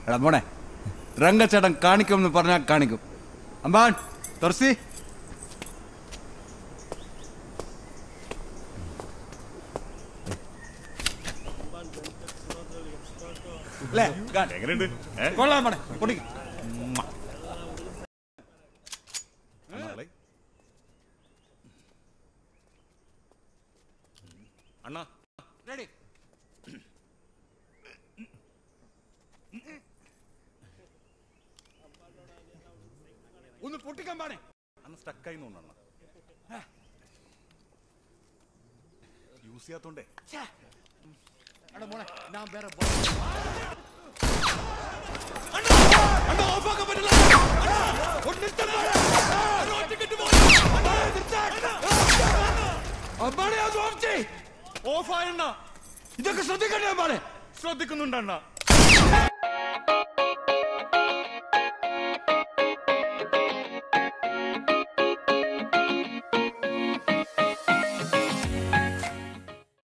എടാ മോനെ, രംഗച്ചേട്ടൻ കാണിക്കുമെന്ന് പറഞ്ഞാൽ കാണിക്കും. അമ്പാൻ തുറസി കൊള്ളാം മോനെ, പൊടിക്ക്. അണ്ണാ റെഡി. ഒന്ന് പൊട്ടിക്കാൻ പാടേ. അന്ന് സ്റ്റക്കായി തോന്നണ യൂസ് ചെയ്യാത്തോണ്ടേ. എടാ മോനെ, ഞാൻ വേറെ ഓഫായണ്ണ. ഇതൊക്കെ ശ്രദ്ധിക്കണ്ടേ? ശ്രദ്ധിക്കുന്നുണ്ടണ്ണ.